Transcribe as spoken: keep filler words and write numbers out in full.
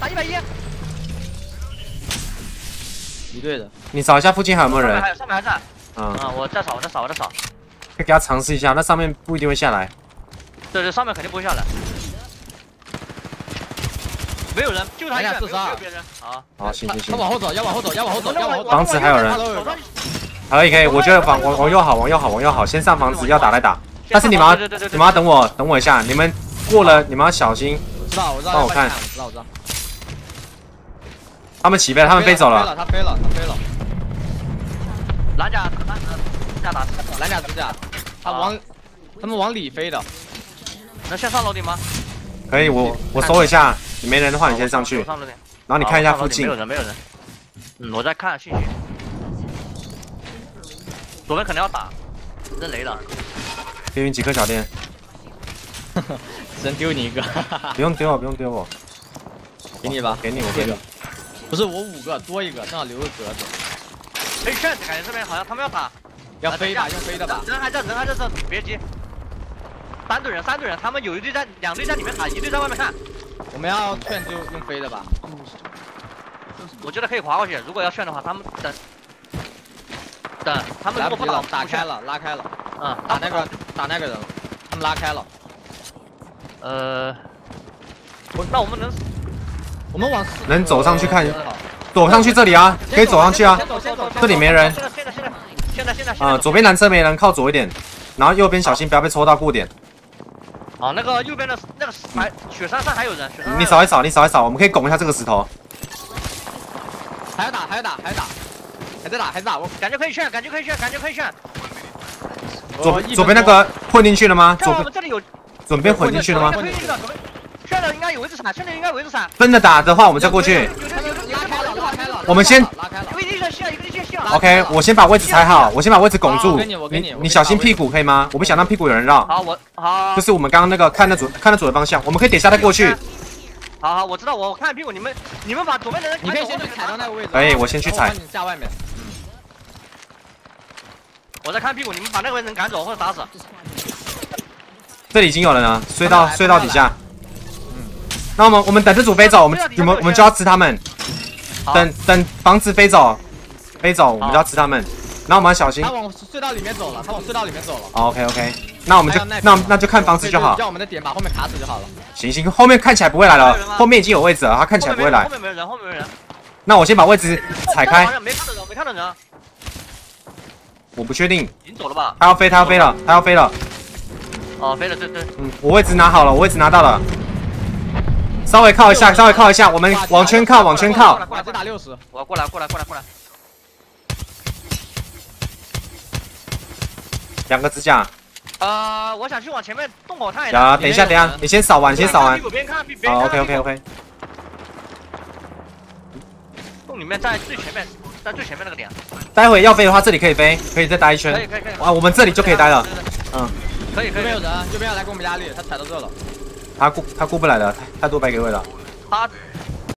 打一百一。 一队的。 你找一下附近还有没有人？ 还有上面还在。 嗯啊，我再扫，我再扫，我再扫。 可以给他尝试一下，那上面不一定会下来。 对对，上面肯定不会下来。没有人，就他一个，没有别人。好， 好，行行行。 他往后走，要往后走，要往后走，要往后走。 房子还有人。可以可以，我觉得往往往右好，往右好，往右好，先上房子，要打来打。但是你们要你们要等我，等我一下，你们过了你们要小心。 知道，我知道。 帮我看。 我知道，我知道。 他们起飞了，他们飞走了。 他飞了，他飞了。 蓝甲，蓝甲打， 蓝甲支架，他往他们往里飞的。 能先上楼顶吗？ 可以，我我搜一下，你没人的话你先上去。 上楼顶。 然后你看一下附近。 没有人，没有人。嗯，我在看信息。左边可能要打，扔雷了。 给你几颗小电。 只能丢你一个。 不用丢我，不用丢我。 给你吧， 给你，我给你。 不是我五个多一个，正好留个格子。 哎，炫子，感觉这边好像他们要打。 要飞吧，用飞的吧。 人还在，人还在这，别急。三队人，三队人，他们有一队在，两队在里面打，一队在外面看。 我们要炫就用飞的吧。 我觉得可以滑过去，如果要炫的话，他们等。等，他们如果不打， 打开了，拉开了。 嗯， 打那个，打那个人了，他们拉开了。 呃，我那我们能， 我们往能走上去看，走上去这里啊，可以走上去啊。这里没人。 现在现在现在现在现在。 啊，左边蓝车没人，靠左一点，然后右边小心不要被抽到过点。 哦，那个右边的那个白雪山上还有人， 你扫一扫，你扫一扫，我们可以拱一下这个石头。 还要打，还要打，还要打。还在打，还在打，我感觉可以炫，感觉可以炫，感觉可以炫。 左左边那个混进去了吗？左边这里有， 左边混进去了吗？ 混进去了，左边炫的应该有位置闪，炫的应该有位置闪。 分着打的话，我们再过去。 拉开了，拉开了。 我们先拉开了。 一个一个线，一个一个线。 OK， 我先把位置踩好，我先把位置拱住。 我给你，我给你， 你小心屁股可以吗？我不想让屁股有人绕。 好，我好。 就是我们刚刚那个看那左看那左的方向，我们可以等下再过去。 好好，我知道，我看屁股，你们你们把左边的人， 你可以先去踩到那个位置。 可以，我先去踩。 你下外面。 我在看屁股，你们把那个人赶走或者打死。 这里已经有人了，隧道隧道底下。嗯，那我们我们等这组飞走，我们我们我们就要吃他们。等等房子飞走，飞走我们就要吃他们。然后我们要小心。 他往隧道里面走了，他往隧道里面走了。 OK OK， 那我们就那那就看房子就好。 叫我们的点把后面卡死就好了。 行行，后面看起来不会来了，后面已经有位置了，他看起来不会来。 后面没有人，后面没有人。 那我先把位置踩开。 没看到人，没看到人。 我不确定， 已经走了吧？ 他要飞，他要飞了，他要飞了。 哦，飞了，对对。 嗯，我位置拿好了，我位置拿到了。稍微靠一下，稍微靠一下，我们往圈靠，往圈靠。 过来，再打六十。 我过来，过来，过来，过来。 两个支架。 呃，我想去往前面洞口看一下。 啊，等一下，等一下，你先扫完，先扫完。 边看边看。好 ，OK OK OK。 洞里面在最前面，在最前面那个点。 待会要飞的话，这里可以飞，可以再待一圈。 可以可以可以。 啊，我们这里就可以待了。嗯。 可以可以。 右边有人，右边要来给我们压力，他踩到这了。 他过他过不来了，太多白给位了。 他